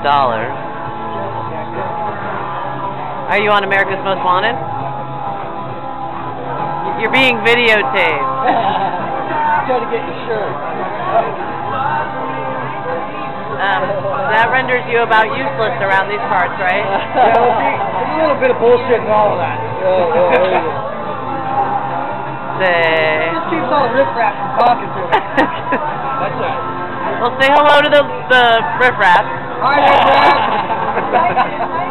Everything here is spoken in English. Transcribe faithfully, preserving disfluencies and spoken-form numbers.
dollars. Are you on America's Most Wanted? You're being videotaped. Try to get your shirt. Um, that renders you about useless around these parts, right? Yeah, well, see, there's a little bit of bullshit in all of that. Yeah, yeah, yeah. Say. Just keeps all the riffraff from talking to me. That's it. Well, say hello to the the riffraff. Hi, riffraff.